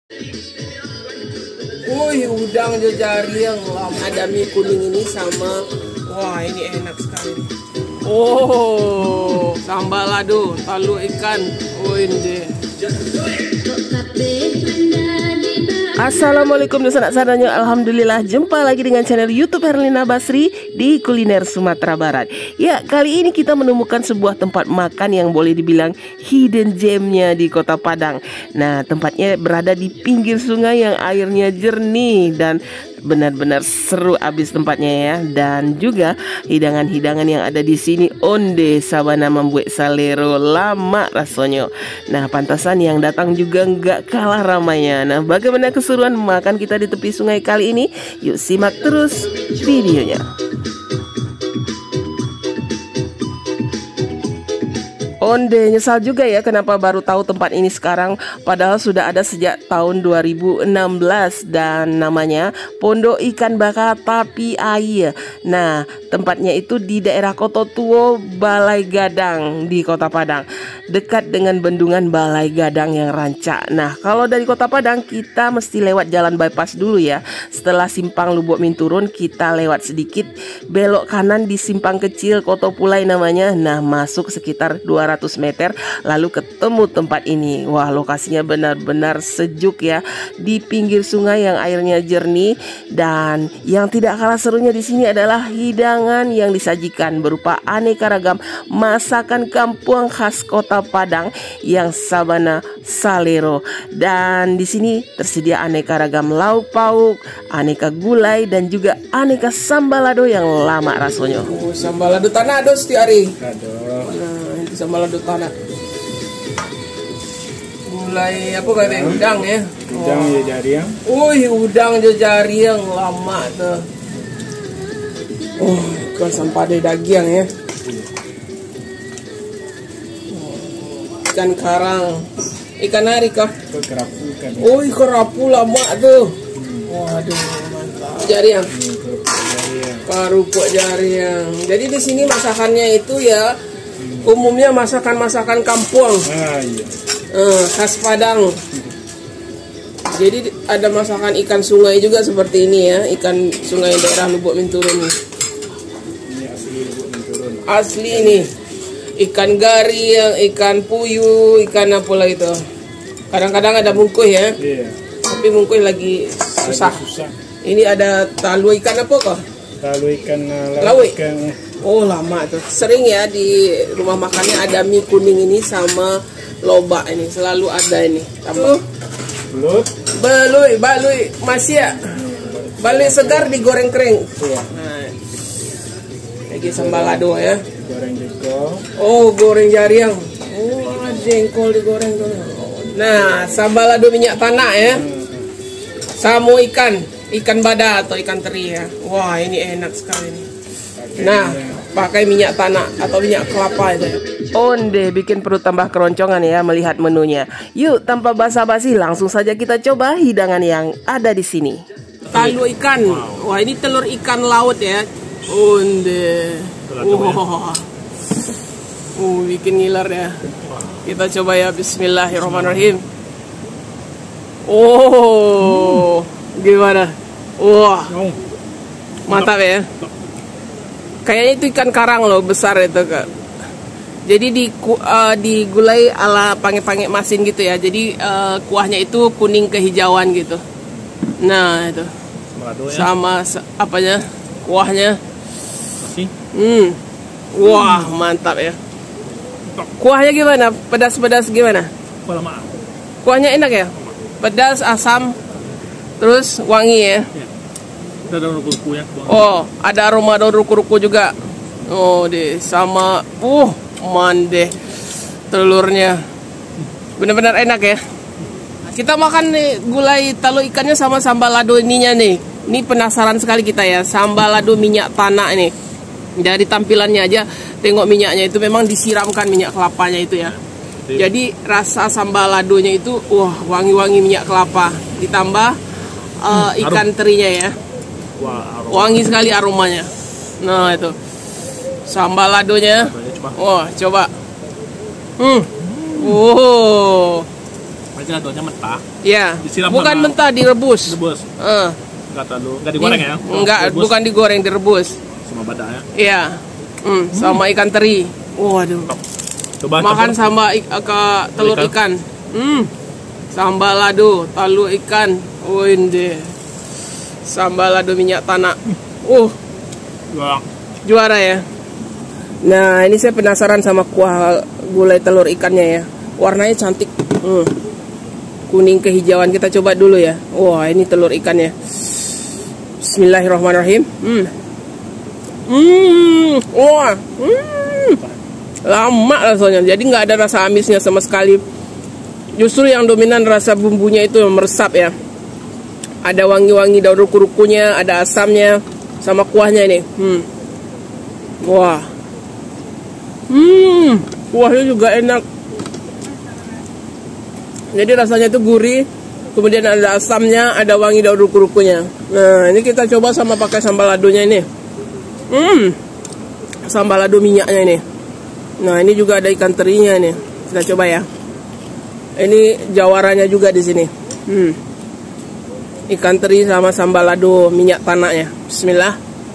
Wih, udang jejariang lama. Ada mie kuning ini sama, wah ini enak sekali. Oh, sambal lado, talu ikan. Oh ini. Assalamualaikum dan sanak sadanya. Alhamdulillah, jumpa lagi dengan channel YouTube Herlina Basri di Kuliner Sumatera Barat. Ya, kali ini kita menemukan sebuah tempat makan yang boleh dibilang hidden gemnya di Kota Padang. Nah, tempatnya berada di pinggir sungai yang airnya jernih dan benar-benar seru abis tempatnya ya. Dan juga hidangan-hidangan yang ada di sini onde sabana membuat salero lama rasanya. Nah, pantasan yang datang juga nggak kalah ramainya. Nah, bagaimana keseruan makan kita di tepi sungai kali ini? Yuk simak terus videonya. Onde nyesal juga ya kenapa baru tahu tempat ini sekarang, padahal sudah ada sejak tahun 2016 dan namanya Pondok Ikan Bakar Tapi Air. Nah, tempatnya itu di daerah Kototuo, Balai Gadang di Kota Padang, dekat dengan bendungan Balai Gadang yang rancak. Nah, kalau dari Kota Padang kita mesti lewat jalan bypass dulu ya. Setelah simpang Lubuk Minturun kita lewat sedikit, belok kanan di simpang kecil Kotopulai namanya. Nah, masuk sekitar 200 meter lalu ketemu tempat ini. Wah, lokasinya benar-benar sejuk ya, di pinggir sungai yang airnya jernih. Dan yang tidak kalah serunya di sini adalah hidangan yang disajikan berupa aneka ragam masakan kampung khas Kota Padang yang sabana salero. Dan di sini tersedia aneka ragam lauk pauk, aneka gulai dan juga aneka sambalado yang lama rasanya. Oh, sambalado tanah ada setiap hari. Sambal lado tanah. Gulai apa katanya? Udang ya. Udang jejariang. Wih, udang jejariang lama tuh. Oh, ikan sampade daging ya. Ikan karang. Ikan nari kah? Kerapu ikan. Oh, ikan kerapu lama tuh. Waduh, mantap. Jariang. Kerupuk jariang. Jadi di sini masakannya itu ya umumnya masakan-masakan kampung, Iya. Khas Padang. Jadi ada masakan ikan sungai juga seperti ini ya, ikan sungai daerah Lubuk Minturun. Ini asli Lubuk Minturun. Asli ini, ikan gariang, ikan puyuh, ikan apa lagi itu. Kadang-kadang ada mungkuh ya, tapi mungkuh lagi susah. Ini ada talu ikan apa kok? Talu ikan laut. Oh, lama tuh. Sering ya di rumah makannya ada mie kuning ini sama loba ini. Selalu ada ini. Tambah. Balui masih ya. Balui segar digoreng kering. Iya. Nah, lagi sambal lado ya. Goreng jengkol. Oh, goreng jariang. Oh, jengkol digoreng tuh. Nah, sambal lado minyak tanah ya. Sama ikan bada atau ikan teri ya. Wah, ini enak sekali nih. Nah, pakai minyak tanah atau minyak kelapa itu. Onde bikin perut tambah keroncongan ya melihat menunya. Yuk, tanpa basa-basi langsung saja kita coba hidangan yang ada di sini. Talu ikan. Wah, ini telur ikan laut ya. Onde. Bikin ngiler ya. Kita coba ya, bismillahirrahmanirrahim. Oh, gimana? Wah, mantap ya. Kayaknya itu ikan karang loh, besar itu kak. Jadi digulai ala pange-pange masin gitu ya. Jadi kuahnya itu kuning kehijauan gitu. Nah itu sama apanya kuahnya. Wah, mantap ya. Kuahnya gimana? Pedas-pedas gimana? Kuahnya enak ya? Pedas, asam, terus wangi ya. Ada ruku-rukunya. Oh, ada aroma daun ruku-ruku juga. Oh, deh sama mande telurnya. Benar-benar enak ya. Kita makan nih gulai talu ikannya sama sambal lado ininya nih. Ini penasaran sekali kita ya, sambal lado minyak tanah ini. Dari tampilannya aja tengok minyaknya itu memang disiramkan minyak kelapanya itu ya. Jadi rasa sambal ladonya itu wangi-wangi minyak kelapa ditambah ikan terinya ya. Wangi sekali aromanya. Nah itu sambal ladonya. Wah, coba. Macam jatuhnya mentah. Ya, Disiram bukan sama- mentah, direbus. Rebus. Eh, Enggak terlalu, enggak digoreng ya? Enggak, Rebus bukan digoreng, direbus. sama badanya. Iya. Sama ikan teri. Waduh. Coba Makan campur. sama telur ikan. Sambal lado, talu ikan. Oh ini. Sambal lado minyak tanah. Wah, Juara ya. Nah, ini saya penasaran sama kuah gulai telur ikannya ya. Warnanya cantik. Kuning kehijauan, kita coba dulu ya. Wah, ini telur ikannya. Bismillahirrahmanirrahim. Wah. Lama rasanya. Jadi nggak ada rasa amisnya sama sekali. Justru yang dominan rasa bumbunya itu yang meresap ya. Ada wangi-wangi daun ruku-rukunya, ada asamnya, sama kuahnya ini. Wah. Kuahnya juga enak. Jadi rasanya itu gurih. Kemudian ada asamnya, ada wangi daun ruku-rukunya. Nah, ini kita coba sama pakai sambal ladonya ini. Sambal lado minyaknya ini. Nah, ini juga ada ikan terinya nih. Kita coba ya. Ini jawaranya juga di sini. Ikan teri sama sambal lado minyak tanahnya. Bismillah.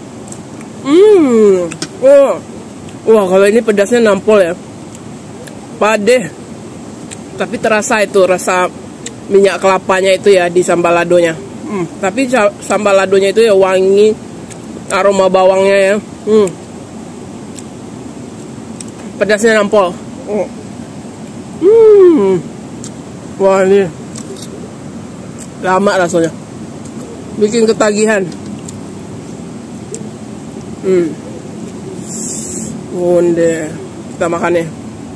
Wah, kalau ini pedasnya nampol ya. Padeh. Tapi terasa itu rasa minyak kelapanya itu ya di sambal ladonya. Tapi sambal ladonya itu ya wangi, aroma bawangnya ya. Pedasnya nampol. Wah, ini lama rasanya, bikin ketagihan. Onde, kita makan nih.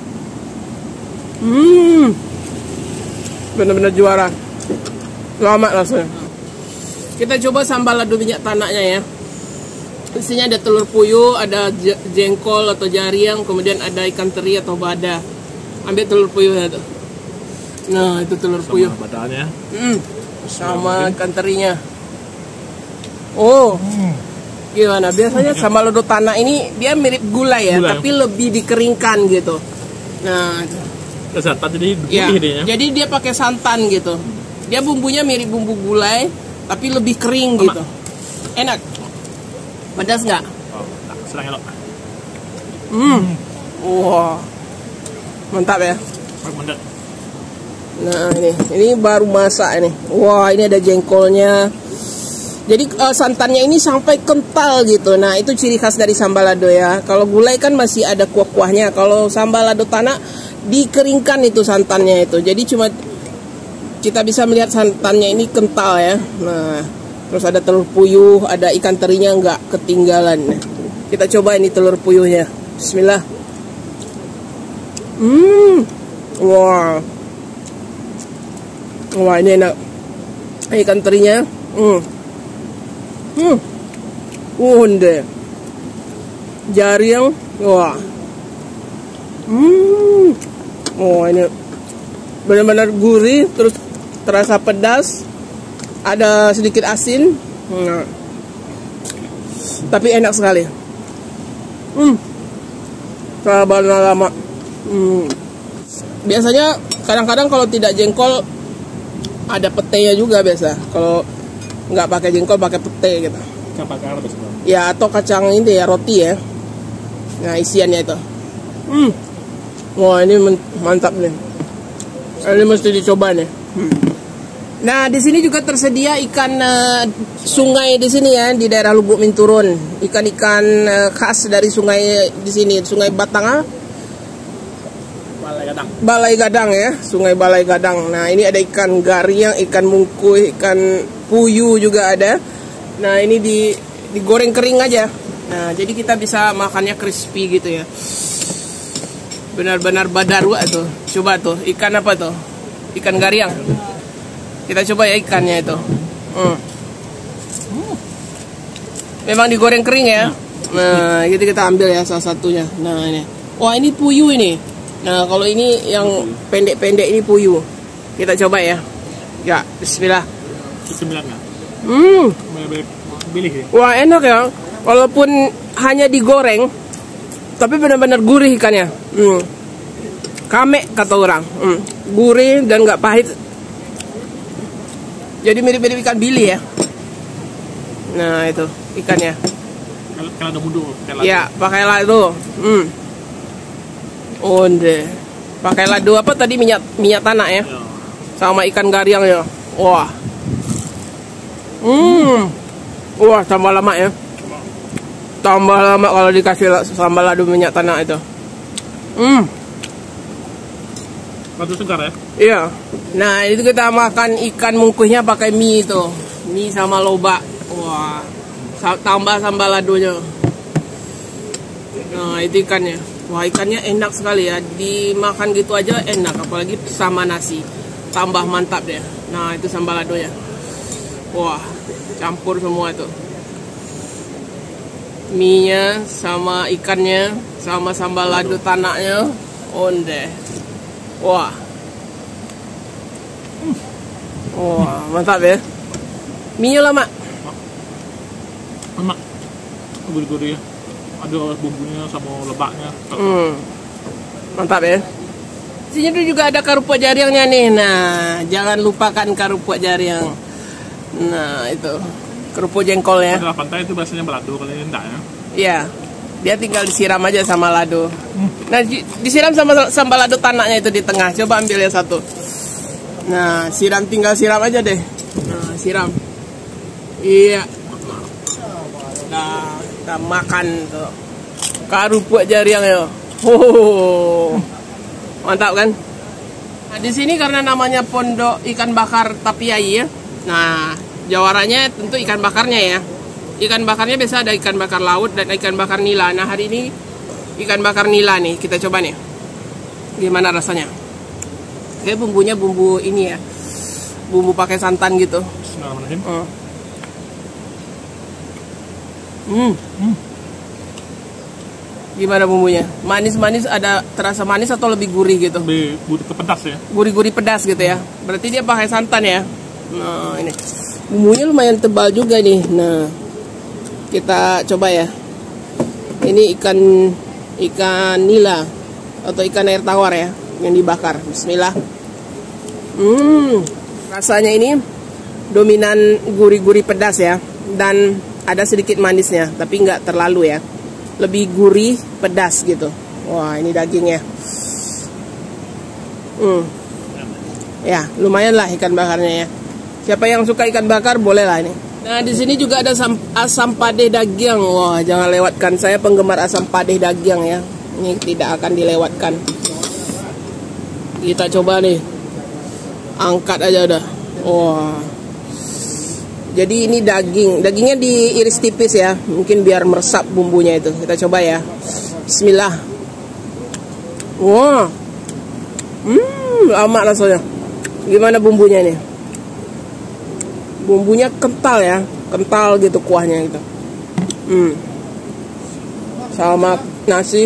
Bener-bener juara. Lama rasanya. Kita coba sambal lado minyak tanahnya ya. Isinya ada telur puyuh, ada jengkol atau jariang, kemudian ada ikan teri atau bada. Ambil telur puyuhnya tuh. Nah, itu telur puyuh. Sama badanya. Sama ikan terinya. Oh. Gimana? Biasanya sambal lado tanah ini dia mirip gulai ya, tapi lebih dikeringkan gitu. Nah, Santan jadi ya, putih dia. jadi dia pakai santan gitu. Dia bumbunya mirip bumbu gulai, tapi lebih kering gitu. Enak. Pedas nggak? Oh, serang elok. Wah, mantap ya. Mantap. Nah, ini baru masak ini. Wah, ini ada jengkolnya. Jadi santannya ini sampai kental gitu. Nah, itu ciri khas dari sambal lado ya. Kalau gulai kan masih ada kuah-kuahnya. Kalau sambal lado tanah dikeringkan itu santannya itu. Jadi cuma kita bisa melihat santannya ini kental ya. Nah, terus ada telur puyuh, ada ikan terinya nggak ketinggalan. Kita coba ini telur puyuhnya. Bismillah. Wah. Wah, ini enak. Ikan terinya. Onde. Jariang. Wah. Oh, ini benar-benar gurih, terus terasa pedas, ada sedikit asin, tapi enak sekali. Sabar lama. Biasanya kadang-kadang kalau tidak jengkol ada petenya juga biasa. Kalau nggak pakai jengkol pakai pete gitu. Ya, atau kacang ini ya, roti ya. Nah, isiannya itu. Wah, ini mantap nih. Ini mesti dicoba nih. Nah, di sini juga tersedia ikan sungai di sini ya, di daerah Lubuk Minturun. Ikan-ikan khas dari sungai di sini, Sungai Batang. Balai Gadang ya, Sungai Balai Gadang. Nah, ini ada ikan gariang, ikan mungkuh, ikan puyuh juga ada. Nah, ini digoreng kering aja. Nah, jadi kita bisa makannya crispy gitu ya. Benar-benar badarua tuh. Coba tuh, ikan apa tuh? Ikan gariang. Kita coba ya ikannya itu. Memang digoreng kering ya. Nah, gitu kita ambil ya salah satunya. Nah, ini. Wah, ini puyuh ini. Nah, kalau ini yang pendek-pendek ini puyuh. Kita coba ya. Ya, bismillah. Wah, enak ya. Walaupun hanya digoreng, tapi benar-benar gurih ikannya. Kame kata orang. Gurih dan nggak pahit. Jadi mirip-mirip ikan bili ya. Nah itu ikannya. Kalau ada mudu, Ya pakailah itu. Onde. Pakai lado apa tadi, minyak tanah ya. Sama ikan gariang ya. Wah. Wah, tambah lama ya. Tambah lama kalau dikasih sambal lado minyak tanah itu. Lado segar ya. Iya. Nah, itu kita makan ikan mungkuhnya pakai mie itu. Mie sama lobak. Wah. Tambah sambal ladonya. Nah, itu ikannya. Wah, ikannya enak sekali ya. Dimakan gitu aja enak, apalagi sama nasi. Tambah mantap deh. Nah, itu sambal ladonya. Wah, campur semua itu. Mie-nya sama ikannya sama sambal lado tanahnya. Onde. Wah. Wah, mantap ya. Mie-nya lama. Enak. Gurih-gurih ya. Ada bumbunya sama lebaknya. Mantap ya. Sini tuh juga ada karupuk jariangnya nih. Nah, jangan lupakan karupuk jariang. Nah, itu kerupuk jengkol ya. Pada pantai itu biasanya balado, kalau ini enggak ya. Iya. Dia tinggal disiram aja sama lado. Nah, disiram sama sambal lado tanahnya itu di tengah. Coba ambil ya satu. Nah, tinggal siram aja deh. Nah, siram. Iya. Nah, kita makan tuh karupuk jariang ya. Mantap kan? Nah, di sini karena namanya Pondok Ikan Bakar Tapiai ya. Nah, jawarannya tentu ikan bakarnya ya. Ikan bakarnya biasa ada ikan bakar laut dan ikan bakar nila. Nah, hari ini ikan bakar nila nih, kita coba nih. Gimana rasanya? Kayak bumbunya bumbu ini ya. Bumbu pakai santan gitu. Gimana bumbunya? Manis-manis, ada terasa manis atau lebih gurih gitu? Lebih gurih ke pedas ya. Gurih-gurih pedas gitu ya. Berarti dia pakai santan ya. Nah, ini bumbunya lumayan tebal juga nih. Nah, kita coba ya. Ini ikan nila atau ikan air tawar ya, yang dibakar. Bismillah. Rasanya ini dominan gurih-gurih pedas ya, dan ada sedikit manisnya, tapi nggak terlalu ya. Lebih gurih pedas gitu. Wah, ini dagingnya. Ya, lumayan lah ikan bakarnya ya. Siapa yang suka ikan bakar boleh lah ini. Nah, di sini juga ada asam padeh daging. Wah, jangan lewatkan. Saya penggemar asam padeh daging ya. Ini tidak akan dilewatkan. Kita coba nih. Angkat aja udah. Wah. Jadi ini dagingnya diiris tipis ya, mungkin biar meresap bumbunya itu. Kita coba ya. Bismillah. Wah, lama rasanya. Gimana bumbunya nih? Bumbunya kental ya, kental gitu kuahnya gitu. Sama nasi.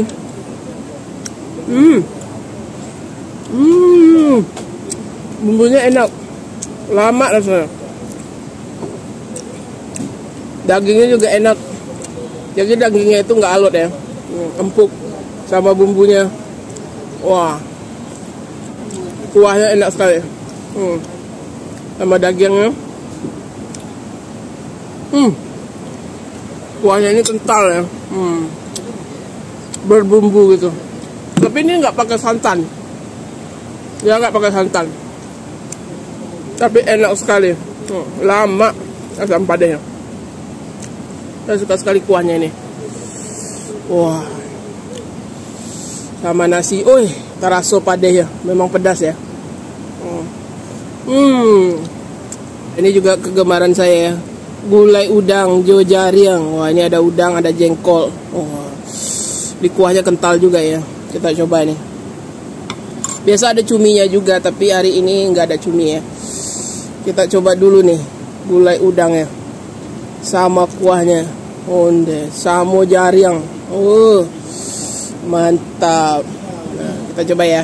Bumbunya enak, lama rasanya. Dagingnya juga enak. Jadi dagingnya itu nggak alot ya, empuk sama bumbunya. Wah, kuahnya enak sekali. Sama dagingnya. Kuahnya ini kental ya. Berbumbu gitu. Tapi ini nggak pakai santan. Dia nggak pakai santan. Tapi enak sekali. Lama asam padehnya. Saya suka sekali kuahnya ini. Wah. Sama nasi. Taraso padeh ya. Memang pedas ya. Ini juga kegemaran saya ya. Gulai udang Jo Jariang. Wah, ini ada udang, ada jengkol. Wah. Di kuahnya kental juga ya. Kita coba ini. Biasa ada cuminya juga, tapi hari ini nggak ada cumi ya. Kita coba dulu nih gulai udang ya. Sama kuahnya. Onde, samo jariang. Mantap. Nah, kita coba ya.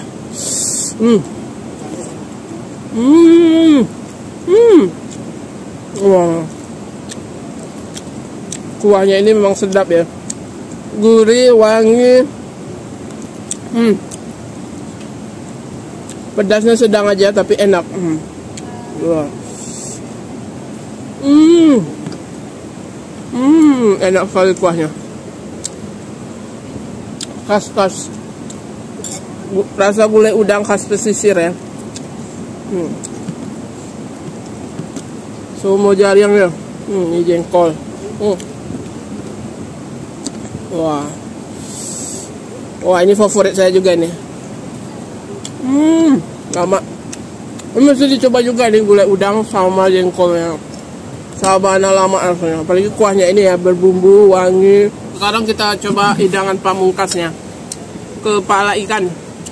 Wah. Kuahnya ini memang sedap ya. Gurih, wangi. Pedasnya sedang aja tapi enak. Wah. Enak sekali kuahnya. Khas. Rasa gulai udang khas pesisir ya. Semua jariang ya. Ini jengkol. Wah. Wah, ini favorit saya juga nih. Lama. Ini mesti dicoba juga nih gulai udang sama jengkolnya. Sabana lama rasanya. Apalagi kuahnya ini ya berbumbu, wangi. Sekarang kita coba hidangan pamungkasnya. Kepala ikan.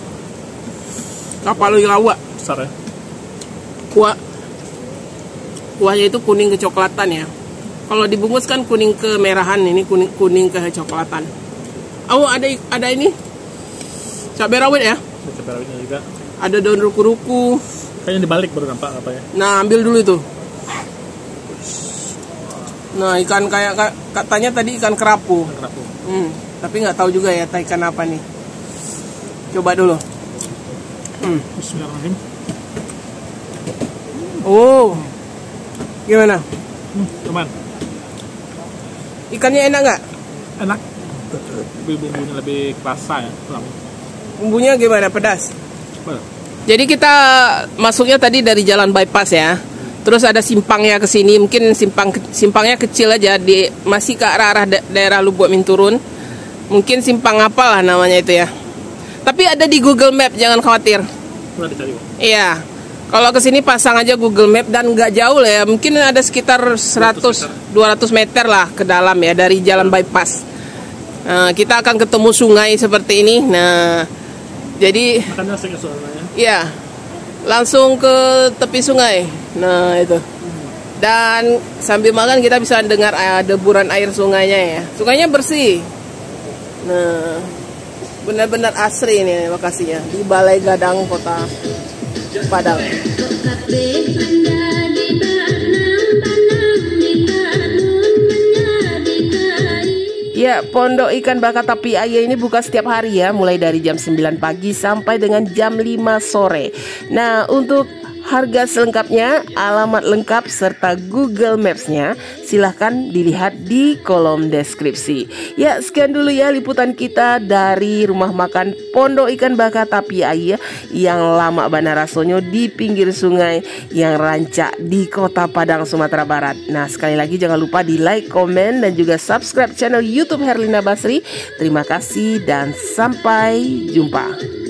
Kapal lawa. Besar ya. Kuahnya itu kuning kecoklatan ya. Kalau dibungkus kan kuning kemerahan, ini kuning kecoklatan. Oh, ada ini. Cabai rawit ya? Cabai rawitnya juga. Ada daun ruku-ruku. Kayaknya dibalik baru nampak apa ya. Nah, ambil dulu itu. Nah, ikan kayak katanya tadi ikan kerapu. Tapi nggak tahu juga ya ikan apa nih. Coba dulu. Bismillahirrahmanirrahim. Oh. Gimana? Teman. Ikannya enak nggak? Enak. Bumbunya lebih kerasa ya. Bumbunya gimana? Pedas? Betul. Jadi kita masuknya tadi dari jalan bypass ya. Terus ada simpangnya ke sini. Mungkin simpangnya kecil aja, masih ke arah daerah Lubuk Minturun. Mungkin simpang apalah namanya itu ya. Tapi ada di Google Map, jangan khawatir. Udah dicari kok. Iya. Kalau ke sini pasang aja Google Map dan nggak jauh lah ya. Mungkin ada sekitar 100-200 meter lah ke dalam ya dari jalan bypass. Kita akan ketemu sungai seperti ini. Nah, jadi makannya asik ya soalnya. iya. Langsung ke tepi sungai. Nah, itu. Dan sambil makan kita bisa dengar deburan air sungainya ya. Sungainya bersih. Nah, benar-benar asri ini lokasinya di Balai Gadang Kota Padang. Ya, Pondok Ikan Bakar Tapi Aye ini buka setiap hari ya, mulai dari jam 9 pagi sampai dengan jam 5 sore. Nah, untuk harga selengkapnya, alamat lengkap serta Google Maps-nya silahkan dilihat di kolom deskripsi. Ya, sekian dulu ya liputan kita dari rumah makan Pondok Ikan Bakar Tapi Aye yang lama bana rasonyo di pinggir sungai yang rancak di Kota Padang, Sumatera Barat. Nah, sekali lagi jangan lupa di like, komen, dan juga subscribe channel YouTube Herlina Basri. Terima kasih dan sampai jumpa.